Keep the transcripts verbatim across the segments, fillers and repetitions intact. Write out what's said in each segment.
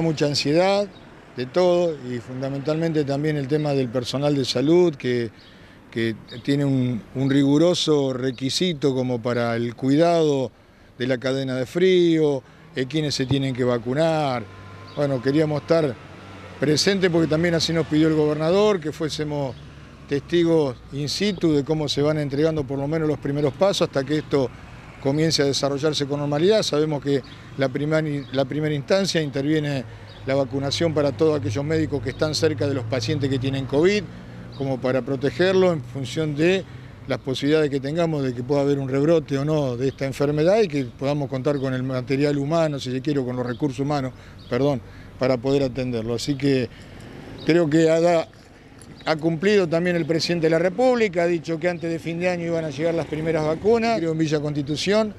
Mucha ansiedad de todo y fundamentalmente también el tema del personal de salud que, que tiene un, un riguroso requisito como para el cuidado de la cadena de frío, eh, quienes se tienen que vacunar. Bueno, queríamos estar presentes porque también así nos pidió el gobernador que fuésemos testigos in situ de cómo se van entregando por lo menos los primeros pasos hasta que esto comience a desarrollarse con normalidad. Sabemos que la primera, la primera instancia interviene la vacunación para todos aquellos médicos que están cerca de los pacientes que tienen COVID, como para protegerlos en función de las posibilidades que tengamos de que pueda haber un rebrote o no de esta enfermedad y que podamos contar con el material humano, si se quiere, o con los recursos humanos, perdón, para poder atenderlo. Así que creo que ha, ha cumplido también el presidente de la República, ha dicho que antes de fin de año iban a llegar las primeras vacunas, creo en Villa Constitución,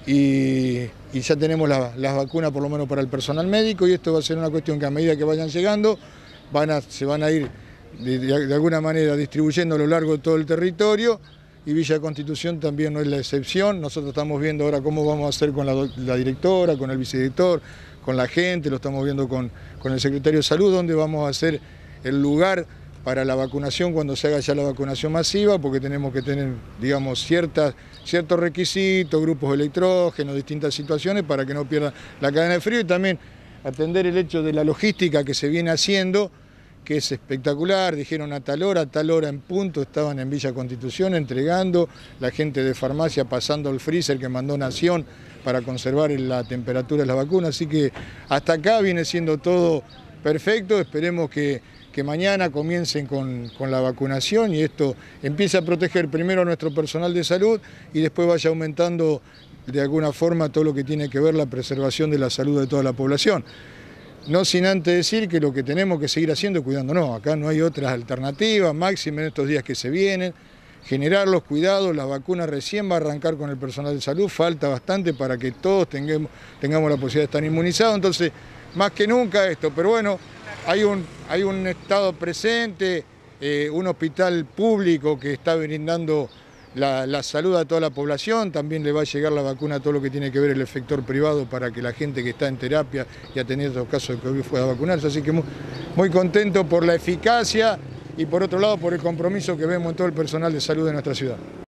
y, y ya tenemos la, las vacunas por lo menos para el personal médico, y esto va a ser una cuestión que a medida que vayan llegando, van a, se van a ir de, de, de alguna manera distribuyendo a lo largo de todo el territorio, y Villa Constitución también no es la excepción. Nosotros estamos viendo ahora cómo vamos a hacer con la, la directora, con el vicedirector, con la gente, lo estamos viendo con, con el secretario de Salud, donde vamos a hacer el lugar para la vacunación cuando se haga ya la vacunación masiva, porque tenemos que tener, digamos, ciertas, ciertos requisitos, grupos de electrógenos, distintas situaciones para que no pierdan la cadena de frío y también atender el hecho de la logística que se viene haciendo, que es espectacular. Dijeron a tal hora, a tal hora en punto, estaban en Villa Constitución entregando, la gente de farmacia pasando el freezer que mandó Nación para conservar la temperatura de la vacuna, así que hasta acá viene siendo todo perfecto. Esperemos que, que mañana comiencen con, con la vacunación y esto empiece a proteger primero a nuestro personal de salud y después vaya aumentando de alguna forma todo lo que tiene que ver la preservación de la salud de toda la población. No sin antes decir que lo que tenemos que seguir haciendo es cuidándonos. Acá no hay otras alternativas, máxime en estos días que se vienen. Generar los cuidados, la vacuna recién va a arrancar con el personal de salud, falta bastante para que todos tengamos, tengamos la posibilidad de estar inmunizados, entonces más que nunca esto, pero bueno, hay un, hay un Estado presente, eh, un hospital público que está brindando la, la salud a toda la población, también le va a llegar la vacuna a todo lo que tiene que ver el efector privado para que la gente que está en terapia y ha tenido estos casos de COVID pueda vacunarse, así que muy, muy contento por la eficacia y por otro lado por el compromiso que vemos en todo el personal de salud de nuestra ciudad.